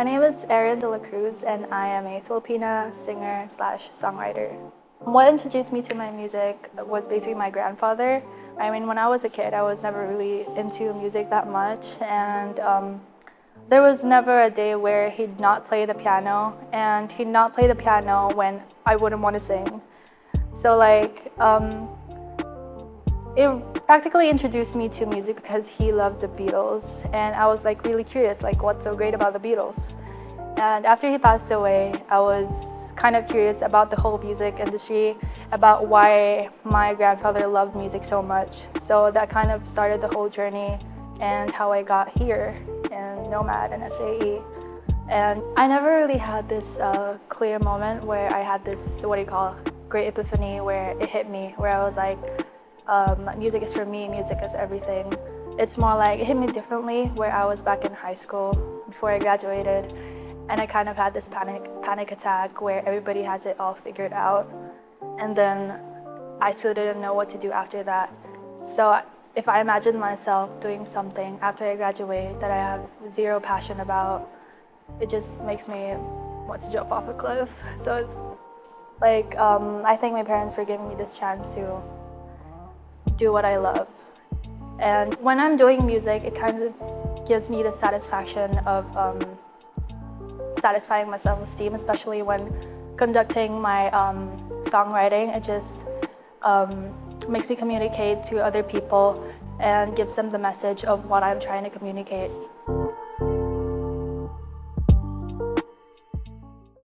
My name is Dela Cruz, and I am a Filipina singer/songwriter. What introduced me to my music was basically my grandfather. I mean, when I was a kid, I was never really into music that much, and there was never a day where he'd not play the piano, and he'd not play the piano when I wouldn't want to sing. So it practically introduced me to music because he loved the Beatles, and I was really curious, what's so great about the Beatles? And after he passed away, I was kind of curious about the whole music industry, about why my grandfather loved music so much. So that kind of started the whole journey and how I got here in Nomad and SAE. And I never really had this clear moment where I had this, great epiphany where it hit me, where I was like, music is for me, music is everything. It's more like it hit me differently where I was back in high school before I graduated, and I kind of had this panic attack where everybody has it all figured out, and then I still didn't know what to do after that. So if I imagine myself doing something after I graduate that I have zero passion about, it just makes me want to jump off a cliff. So I thank my parents for giving me this chance to do what I love. And when I'm doing music, it kind of gives me the satisfaction of satisfying my self-esteem, especially when conducting my songwriting. It just makes me communicate to other people and gives them the message of what I'm trying to communicate.